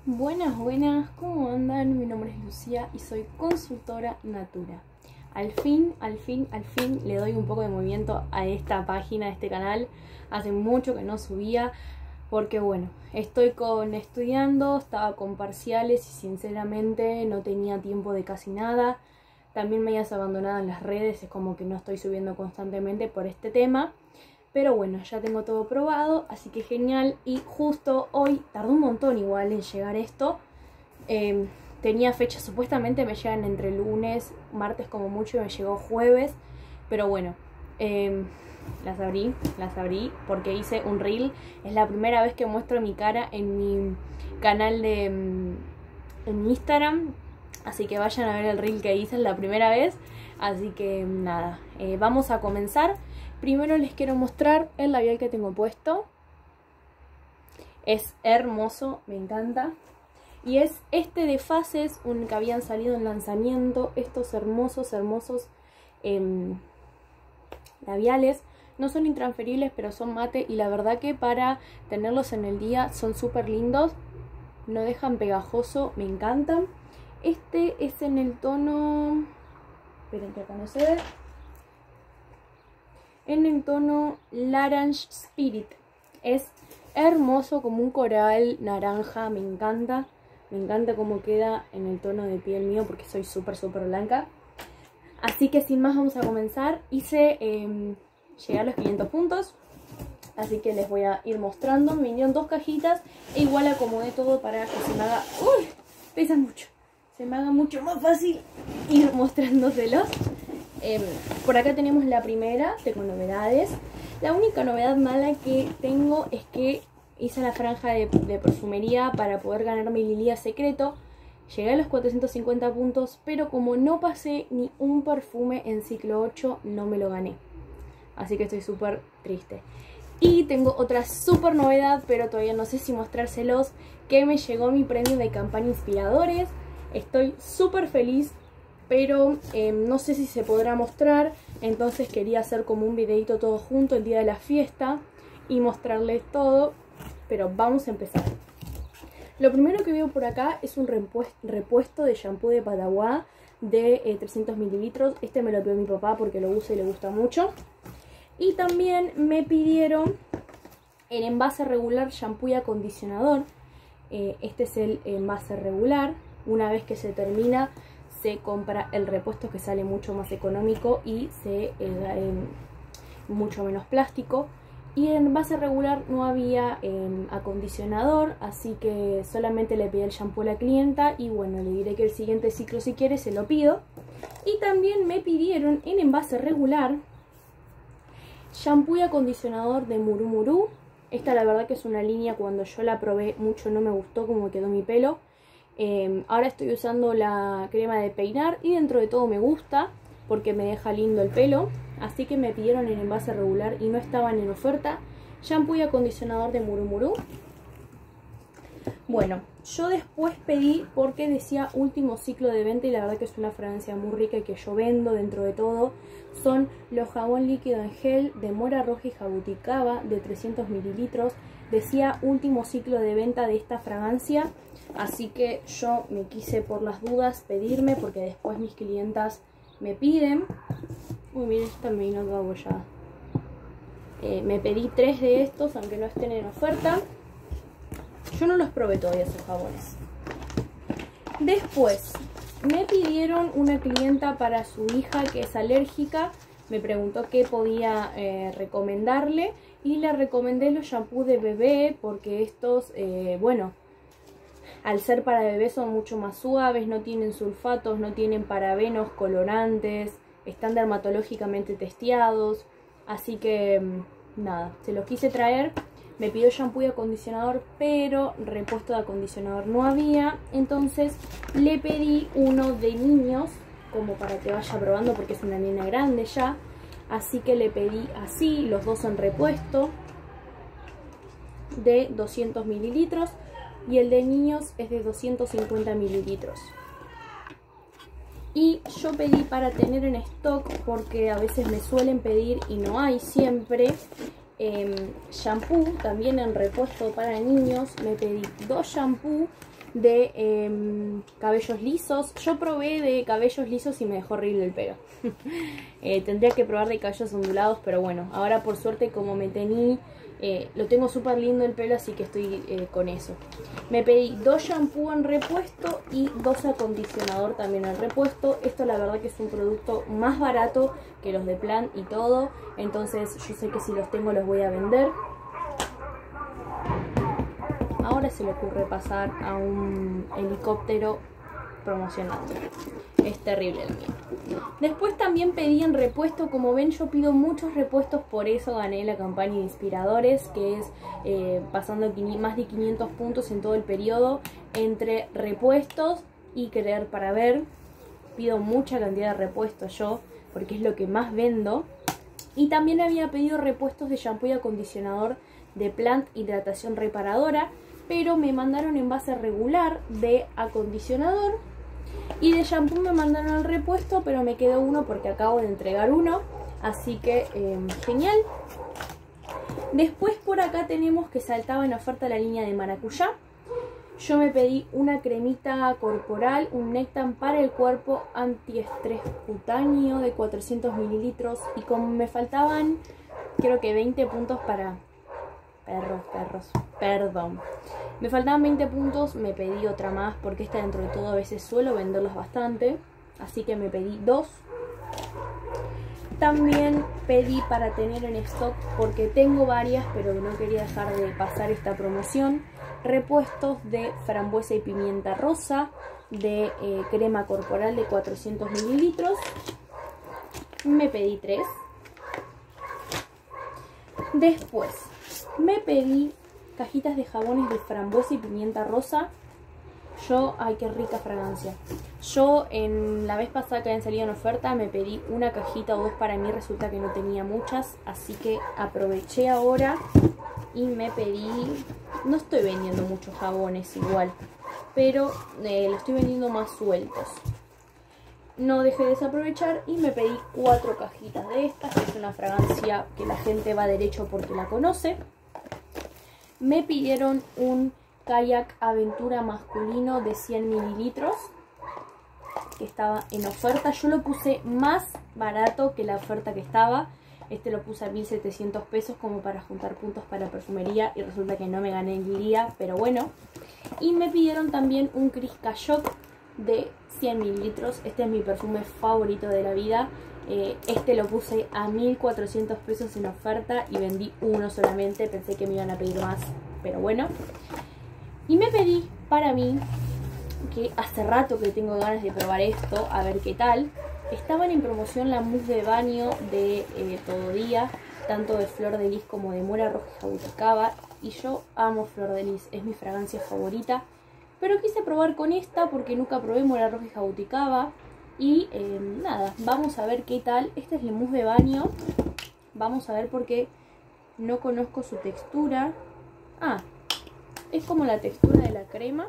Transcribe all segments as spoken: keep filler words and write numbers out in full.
Buenas, buenas, ¿cómo andan? Mi nombre es Lucía y soy consultora Natura. Al fin, al fin, al fin le doy un poco de movimiento a esta página, a este canal. Hace mucho que no subía porque bueno, estoy con estudiando, estaba con parciales y sinceramente no tenía tiempo de casi nada. También me hayas abandonado en las redes, es como que no estoy subiendo constantemente por este tema. Pero bueno, ya tengo todo probado, así que genial. Y justo hoy, tardó un montón igual en llegar esto. Eh, tenía fecha, supuestamente me llegan entre lunes, martes como mucho, y me llegó jueves. Pero bueno, eh, las abrí, las abrí porque hice un reel. Es la primera vez que muestro mi cara en mi canal de en mi Instagram. Así que vayan a ver el reel que hice, es la primera vez. Así que nada, eh, vamos a comenzar. Primero les quiero mostrar el labial que tengo puesto. Es hermoso, me encanta. Y es este de Faces, un que habían salido en lanzamiento. Estos hermosos, hermosos eh, labiales. No son intransferibles, pero son mate. Y la verdad que para tenerlos en el día son súper lindos. No dejan pegajoso, me encantan. Este es en el tono... Esperen que acá no se ve. En el tono L'Orange Spirit. Es hermoso, como un coral naranja, me encanta. Me encanta cómo queda en el tono de piel mío porque soy súper súper blanca. Así que sin más vamos a comenzar. Hice, eh, llegué a los quinientos puntos, así que les voy a ir mostrando. Me vinieron dos cajitas e igual acomodé todo para que se me haga... ¡Uy! Pesa mucho. Se me haga mucho más fácil ir mostrándoselos. Eh, por acá tenemos la primera, tengo novedades. La única novedad mala que tengo es que hice la franja de, de perfumería para poder ganar mi Lilia secreto. Llegué a los cuatrocientos cincuenta puntos, pero como no pasé ni un perfume en ciclo ocho, no me lo gané. Así que estoy súper triste. Y tengo otra súper novedad, pero todavía no sé si mostrárselos, que me llegó mi premio de campaña Inspiradores. Estoy súper feliz, pero eh, no sé si se podrá mostrar, entonces quería hacer como un videito todo junto el día de la fiesta y mostrarles todo, pero vamos a empezar. Lo primero que veo por acá es un repuesto de shampoo de Pataguá de eh, trescientos mililitros. Este me lo pidió mi papá porque lo usa y le gusta mucho. Y también me pidieron el envase regular shampoo y acondicionador. Eh, este es el envase regular. Una vez que se termina, se compra el repuesto, que sale mucho más económico y se eh, eh, mucho menos plástico. Y en envase regular no había eh, acondicionador, así que solamente le pedí el shampoo a la clienta. Y bueno, le diré que el siguiente ciclo, si quiere, se lo pido. Y también me pidieron en envase regular shampoo y acondicionador de Muru Muru. Esta la verdad que es una línea, cuando yo la probé mucho no me gustó cómo quedó mi pelo. Eh, ahora estoy usando la crema de peinar y dentro de todo me gusta porque me deja lindo el pelo. Así que me pidieron en envase regular y no estaban en oferta. Shampoo y acondicionador de Muru Muru. Bueno, yo después pedí porque decía último ciclo de venta y la verdad que es una fragancia muy rica y que yo vendo dentro de todo. Son los jabón líquido en gel de mora roja y jabuticaba de trescientos mililitros. Decía último ciclo de venta de esta fragancia, así que yo me quise por las dudas pedirme porque después mis clientas me piden. Uy, miren, esta me vino toda abollada. Eh, me pedí tres de estos, aunque no estén en oferta. Yo no los probé todavía esos jabones. Después me pidieron una clienta para su hija que es alérgica. Me preguntó qué podía eh, recomendarle y le recomendé los shampoos de bebé porque estos, eh, bueno, al ser para bebé son mucho más suaves, no tienen sulfatos, no tienen parabenos, colorantes, están dermatológicamente testeados. Así que nada, se los quise traer. Me pidió shampoo y acondicionador, pero repuesto de acondicionador no había. Entonces le pedí uno de niños, como para que vaya probando porque es una nena grande ya. Así que le pedí así, los dos en repuesto, de doscientos mililitros. Y el de niños es de doscientos cincuenta mililitros. Y yo pedí para tener en stock, porque a veces me suelen pedir y no hay siempre, eh, shampoo también en repuesto para niños. Me pedí dos shampoos de eh, cabellos lisos. Yo probé de cabellos lisos y me dejó horrible el pelo. eh, tendría que probar de cabellos ondulados, pero bueno, ahora por suerte como me tení, eh, lo tengo súper lindo el pelo, así que estoy eh, con eso. Me pedí dos shampoos en repuesto y dos acondicionador también en repuesto. Esto la verdad que es un producto más barato que los de Plant y todo, entonces yo sé que si los tengo los voy a vender. Ahora se le ocurre pasar a un helicóptero promocionando. Es terrible el mío. Después también pedí en repuesto. Como ven, yo pido muchos repuestos, por eso gané la campaña de inspiradores, que es eh, pasando más de quinientos puntos en todo el periodo entre repuestos y creer para ver. Pido mucha cantidad de repuestos yo, porque es lo que más vendo. Y también había pedido repuestos de shampoo y acondicionador de Plant Hidratación Reparadora, pero me mandaron en base regular de acondicionador, y de shampoo me mandaron el repuesto, pero me quedó uno porque acabo de entregar uno, así que eh, genial. Después por acá tenemos que saltaba en oferta la línea de maracuyá. Yo me pedí una cremita corporal, un Nectan para el cuerpo antiestrés cutáneo de cuatrocientos mililitros, y como me faltaban creo que veinte puntos para... Perros, perros, perdón. Me faltaban veinte puntos, me pedí otra más porque esta dentro de todo a veces suelo venderlos bastante. Así que me pedí dos. También pedí para tener en stock, porque tengo varias, pero no quería dejar de pasar esta promoción, repuestos de frambuesa y pimienta rosa, de eh, crema corporal de cuatrocientos mililitros. Me pedí tres. Después me pedí cajitas de jabones de frambuesa y pimienta rosa. Yo, ay, qué rica fragancia. Yo en la vez pasada que habían salido en oferta me pedí una cajita o dos para mí, resulta que no tenía muchas, así que aproveché ahora y me pedí, no estoy vendiendo muchos jabones igual, pero eh, lo estoy vendiendo más sueltos. No dejé de desaprovechar y me pedí cuatro cajitas de estas, que es una fragancia que la gente va derecho porque la conoce. Me pidieron un Kayak Aventura masculino de cien mililitros, que estaba en oferta. Yo lo puse más barato que la oferta que estaba. Este lo puse a mil setecientos pesos como para juntar puntos para perfumería, y resulta que no me gané el día, pero bueno. Y me pidieron también un Crisca Shock de cien mililitros. Este es mi perfume favorito de la vida. Eh, este lo puse a mil cuatrocientos pesos en oferta y vendí uno solamente. Pensé que me iban a pedir más, pero bueno. Y me pedí para mí, que hace rato que tengo ganas de probar esto, a ver qué tal. Estaban en promoción la mousse de baño de eh, Todo Día, tanto de Flor de Lis como de Mora Roja y Jabuticaba. Y yo amo Flor de Lis, es mi fragancia favorita. Pero quise probar con esta porque nunca probé Mora Roja y Jabuticaba. Y eh, nada, vamos a ver qué tal. Este es el mousse de baño. Vamos a ver porque no conozco su textura. Ah, es como la textura de la crema.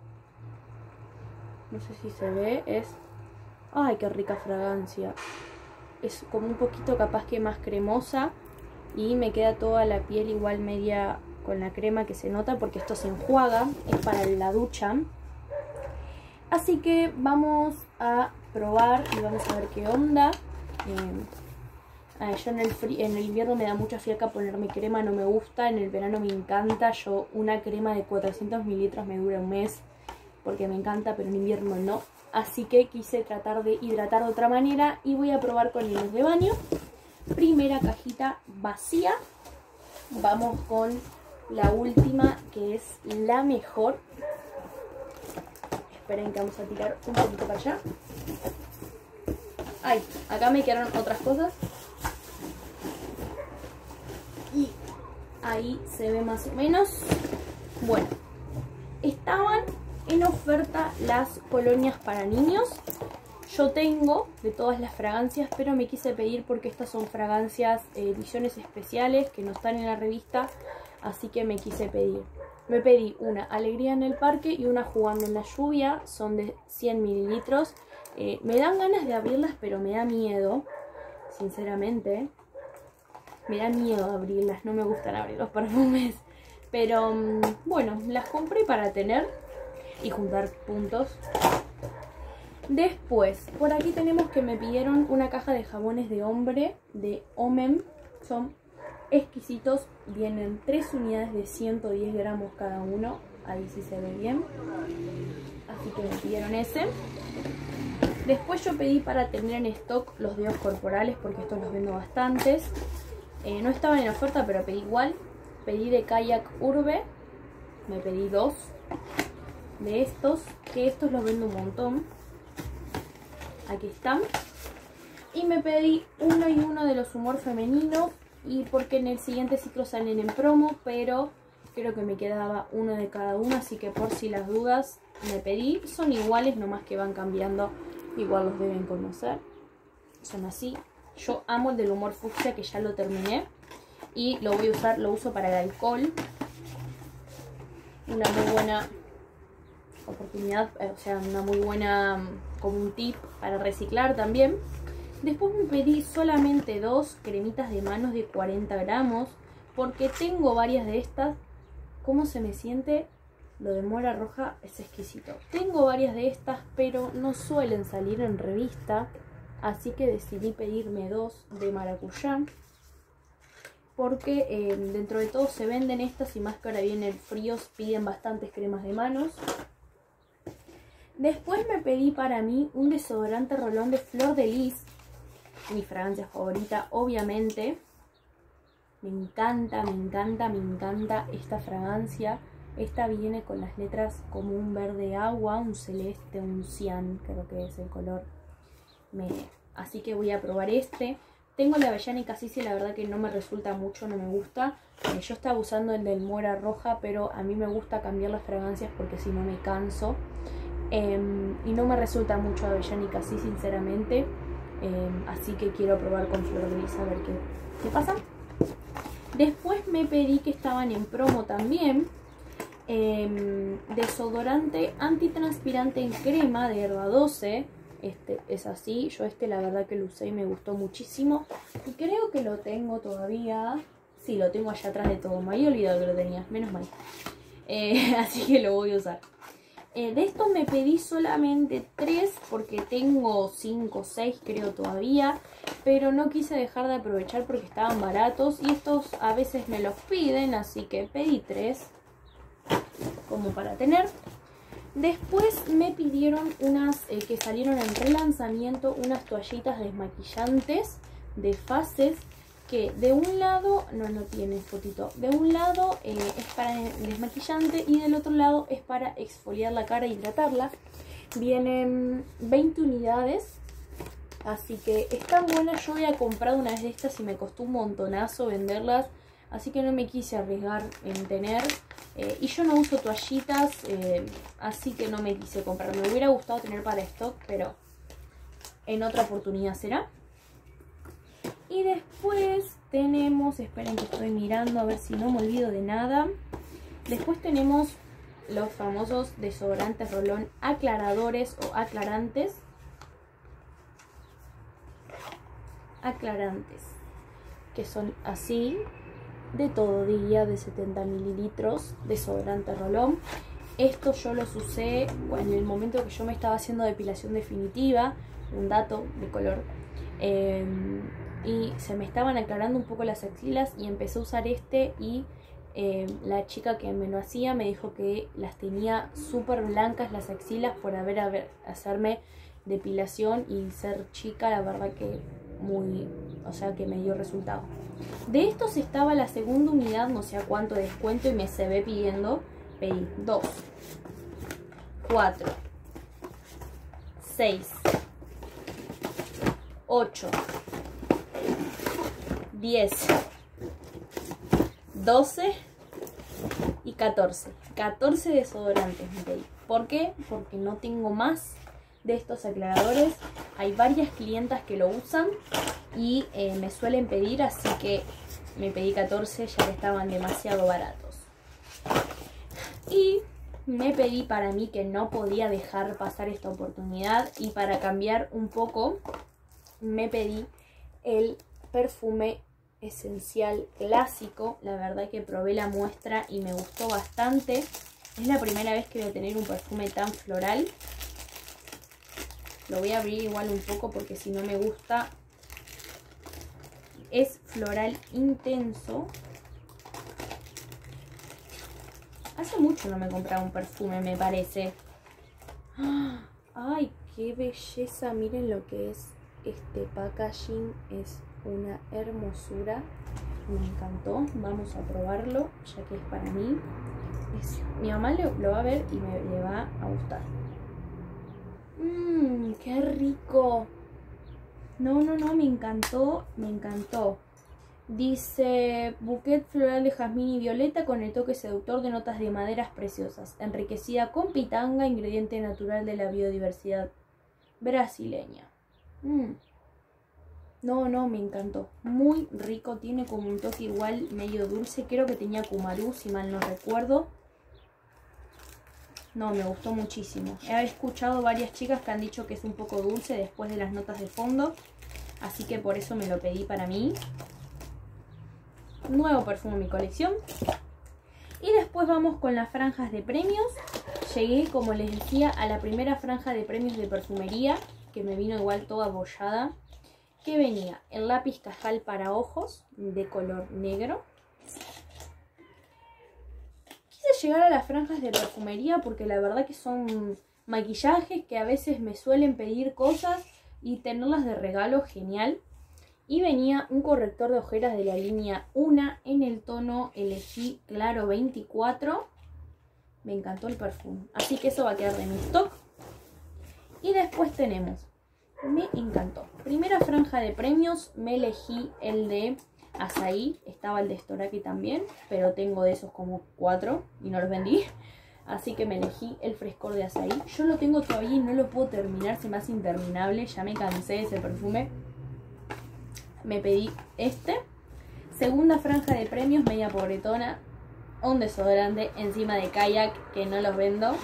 No sé si se ve, es... ¡Ay, qué rica fragancia! Es como un poquito capaz que más cremosa. Y me queda toda la piel igual media con la crema, que se nota porque esto se enjuaga. Es para la ducha. Así que vamos a probar y vamos a ver qué onda. Eh, ah, yo en el, en el invierno me da mucha fiaca ponerme crema, no me gusta. En el verano me encanta. Yo una crema de cuatrocientos mililitros me dura un mes porque me encanta, pero en invierno no. Así que quise tratar de hidratar de otra manera y voy a probar con el mousse de baño. Primera cajita vacía. Vamos con la última, que es la mejor. Esperen que vamos a tirar un poquito para allá. Ay, acá me quedaron otras cosas. Y ahí se ve más o menos. Bueno, estaban en oferta las colonias para niños. Yo tengo de todas las fragancias, pero me quise pedir porque estas son fragancias, eh, ediciones especiales que no están en la revista. Así que me quise pedir. Me pedí una Alegría en el Parque y una Jugando en la Lluvia. Son de cien mililitros. Eh, me dan ganas de abrirlas, pero me da miedo. Sinceramente. Me da miedo abrirlas. No me gustan abrir los perfumes. Pero bueno, las compré para tener. y juntar puntos. Después, por aquí tenemos que me pidieron una caja de jabones de hombre de Omen. Son exquisitos, vienen tres unidades de ciento diez gramos cada uno. Ahí sí se ve bien. Así que me pidieron ese. Después yo pedí para tener en stock los dedos corporales, porque estos los vendo bastantes. Eh, no estaban en oferta, pero pedí igual. Pedí de Kayak Urbe. Me pedí dos de estos, que estos los vendo un montón. Aquí están. Y me pedí uno y uno de los humor femenino. Y porque en el siguiente ciclo salen en promo, pero creo que me quedaba uno de cada uno. Así que por si las dudas me pedí. Son iguales, nomás que van cambiando. Igual los deben conocer. Son así. Yo amo el del humor fucsia, que ya lo terminé. Y lo voy a usar, lo uso para el alcohol. Una muy buena oportunidad, o sea, una muy buena, como un tip para reciclar también. Después me pedí solamente dos cremitas de manos de cuarenta gramos, porque tengo varias de estas. ¿Cómo se me siente? Lo de mora roja es exquisito. Tengo varias de estas, pero no suelen salir en revista, así que decidí pedirme dos de maracuyá, porque eh, dentro de todo se venden estas, y más que ahora viene el frío, piden bastantes cremas de manos. Después me pedí para mí un desodorante rolón de Flor de Lis, mi fragancia favorita, obviamente. Me encanta, me encanta, me encanta esta fragancia. Esta viene con las letras como un verde agua, un celeste, un cian, creo que es el color. Me... Así que voy a probar este. Tengo la avellana y casis y la verdad que no me resulta mucho, no me gusta. Eh, yo estaba usando el del mora roja, pero a mí me gusta cambiar las fragancias porque si no me canso. Eh, y no me resulta mucho avellana y casis, sinceramente. Eh, así que quiero probar con Flor de Lis a ver qué, qué pasa. Después me pedí, que estaban en promo también, eh, desodorante antitranspirante en crema de Herba doce. Este es así, yo este la verdad que lo usé y me gustó muchísimo. Y creo que lo tengo todavía. Sí, lo tengo allá atrás de todo. Me había olvidado que lo tenía, menos mal. Eh, así que lo voy a usar. Eh, de estos me pedí solamente tres, porque tengo cinco o seis creo todavía. Pero no quise dejar de aprovechar porque estaban baratos. Y estos a veces me los piden, así que pedí tres como para tener. Después me pidieron unas eh, que salieron en relanzamiento, unas toallitas desmaquillantes de fases, que de un lado, no, no tiene fotito, de un lado eh, es para desmaquillante y del otro lado es para exfoliar la cara e hidratarla. Vienen veinte unidades, así que están buenas. Yo había comprado una de estas y me costó un montonazo venderlas, así que no me quise arriesgar en tener. Eh, y yo no uso toallitas, eh, así que no me quise comprar. Me hubiera gustado tener para stock, pero en otra oportunidad será. Y después tenemos, esperen que estoy mirando a ver si no me olvido de nada. Después tenemos los famosos desodorantes rolón aclaradores o aclarantes. Aclarantes, que son así, de todo día, de setenta mililitros, desodorante rolón. Estos yo los usé en el momento que yo me estaba haciendo depilación definitiva, un dato de color, eh, y se me estaban aclarando un poco las axilas y empecé a usar este. Y eh, la chica que me lo hacía me dijo que las tenía súper blancas las axilas por haber, haber hacerme depilación y ser chica. La verdad que muy, o sea que me dio resultado. De estos estaba la segunda unidad, no sé a cuánto descuento, y me se ve pidiendo. Pedí dos, cuatro, seis, ocho, diez, doce y catorce. catorce desodorantes me pedí. ¿Por qué? Porque no tengo más de estos aclaradores. Hay varias clientas que lo usan y eh, me suelen pedir, así que me pedí catorce ya que estaban demasiado baratos. Y me pedí para mí, que no podía dejar pasar esta oportunidad, y para cambiar un poco me pedí el perfume esencial clásico. La verdad que probé la muestra y me gustó bastante. Es la primera vez que voy a tener un perfume tan floral. Lo voy a abrir igual un poco porque si no me gusta. Es floral intenso. Hace mucho no me compraba un perfume, me parece. ¡Ay, qué belleza! Miren lo que es este packaging. Es una hermosura. Me encantó. Vamos a probarlo, ya que es para mí. Es, mi mamá lo, lo va a ver y me le va a gustar. Mmm, qué rico. No, no, no, me encantó, me encantó. Dice, bouquet floral de jazmín y violeta con el toque seductor de notas de maderas preciosas, enriquecida con pitanga, ingrediente natural de la biodiversidad brasileña. Mm. No, no, me encantó. Muy rico, tiene como un toque igual medio dulce. Creo que tenía cumarú, si mal no recuerdo. No, me gustó muchísimo. He escuchado varias chicas que han dicho que es un poco dulce después de las notas de fondo. Así que por eso me lo pedí para mí. Nuevo perfume en mi colección. Y después vamos con las franjas de premios. Llegué, como les decía, a la primera franja de premios de perfumería, que me vino igual toda abollada. Que venía el lápiz Cajal para ojos de color negro. Quise llegar a las franjas de perfumería porque la verdad que son maquillajes que a veces me suelen pedir cosas y tenerlas de regalo, genial. Y venía un corrector de ojeras de la línea Una en el tono elegí claro veinticuatro. Me encantó el perfume, así que eso va a quedar de mi stock. Y después tenemos, me encantó, primera franja de premios, me elegí el de Azaí. Estaba el de Storaki también, pero tengo de esos como cuatro y no los vendí. Así que me elegí el frescor de Azaí. Yo lo tengo todavía y no lo puedo terminar, se me hace interminable. Ya me cansé de ese perfume. Me pedí este. Segunda franja de premios, media pobretona. Un desodorante encima de Kayak, que no los vendo.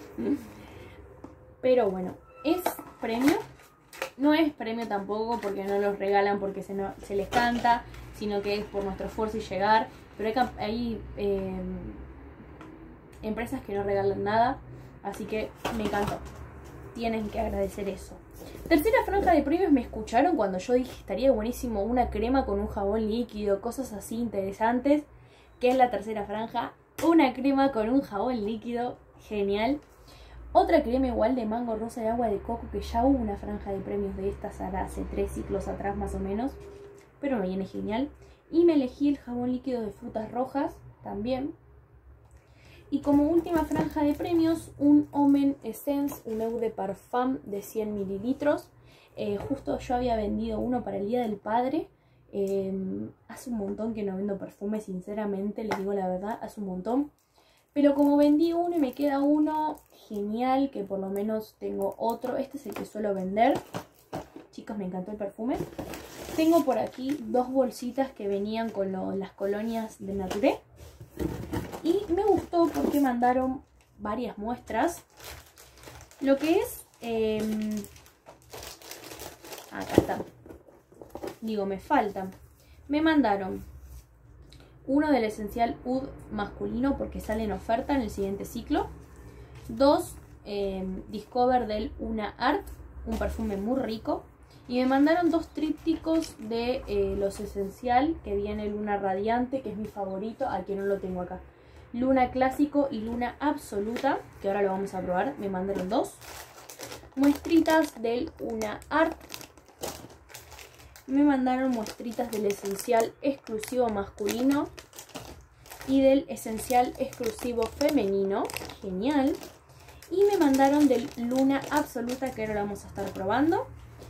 Pero bueno, es premio. No es premio tampoco porque no los regalan porque se, no, se les canta, sino que es por nuestro esfuerzo y llegar. Pero hay, hay eh, empresas que no regalan nada, así que me encantó. Tienen que agradecer eso. Tercera franja de premios, me escucharon cuando yo dije estaría buenísimo una crema con un jabón líquido, cosas así interesantes. Que es la tercera franja, una crema con un jabón líquido, genial. Otra crema igual de mango rosa y agua de coco, que ya hubo una franja de premios de estas hace tres ciclos atrás más o menos. Pero me viene genial. Y me elegí el jabón líquido de frutas rojas también. Y como última franja de premios, un Omen Essence, un Eau de Parfum de cien mililitros. Eh, justo yo había vendido uno para el Día del Padre. Eh, hace un montón que no vendo perfume, sinceramente, les digo la verdad, hace un montón. Pero como vendí uno y me queda uno, genial, que por lo menos tengo otro. Este es el que suelo vender. Chicos, me encantó el perfume. Tengo por aquí dos bolsitas que venían con lo, las colonias de Nature. Y me gustó porque mandaron varias muestras. Lo que es... Eh, acá está. Digo, me faltan. Me mandaron uno del esencial Oud masculino porque sale en oferta en el siguiente ciclo. Dos eh, Discover del Una Art, un perfume muy rico. Y me mandaron dos trípticos de eh, los esencial, que viene Luna Radiante, que es mi favorito, al que no lo tengo acá. Luna Clásico y Luna Absoluta, que ahora lo vamos a probar. Me mandaron dos muestritas del Una Art. Me mandaron muestritas del esencial exclusivo masculino y del esencial exclusivo femenino. Genial. Y me mandaron del Luna Absoluta, que ahora lo vamos a estar probando.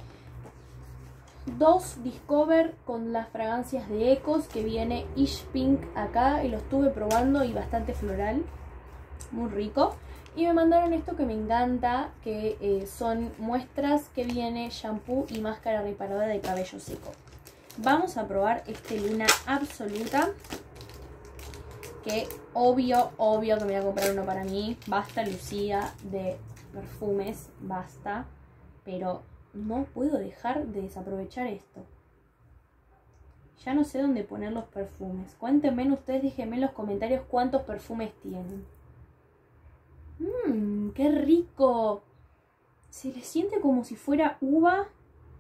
Dos Discover con las fragancias de Ecos, que viene Ish Pink acá. Y lo estuve probando y bastante floral. Muy rico. Y me mandaron esto que me encanta, que eh, son muestras que viene shampoo y máscara reparadora de cabello seco. Vamos a probar este Luna Absoluta, que obvio, obvio que me voy a comprar uno para mí. Basta, Lucía, de perfumes, basta. Pero no puedo dejar de desaprovechar esto. Ya no sé dónde poner los perfumes. Cuéntenme ustedes, déjenme en los comentarios cuántos perfumes tienen. Mmm, qué rico. Se le siente como si fuera uva.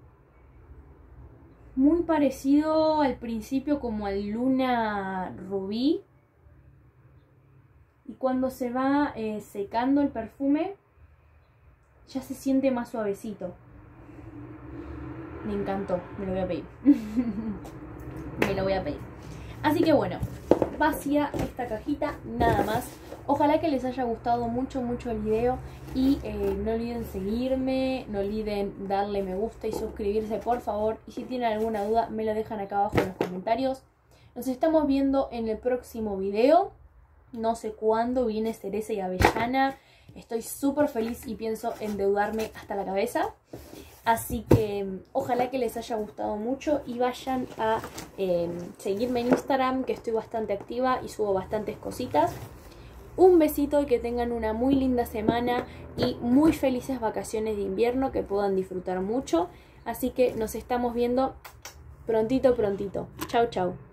Muy parecido al principio como al Luna Rubí. Y cuando se va eh, secando el perfume, ya se siente más suavecito. Me encantó, me lo voy a pedir. Me lo voy a pedir. Así que bueno, vacía esta cajita, nada más. Ojalá que les haya gustado mucho, mucho el video. Y eh, no olviden seguirme, no olviden darle me gusta y suscribirse, por favor. Y si tienen alguna duda, me lo dejan acá abajo en los comentarios. Nos estamos viendo en el próximo video. No sé cuándo viene cereza y avellana. Estoy súper feliz y pienso endeudarme hasta la cabeza. Así que ojalá que les haya gustado mucho y vayan a eh, seguirme en Instagram, que estoy bastante activa y subo bastantes cositas. Un besito y que tengan una muy linda semana y muy felices vacaciones de invierno, que puedan disfrutar mucho. Así que nos estamos viendo prontito, prontito. Chau, chau.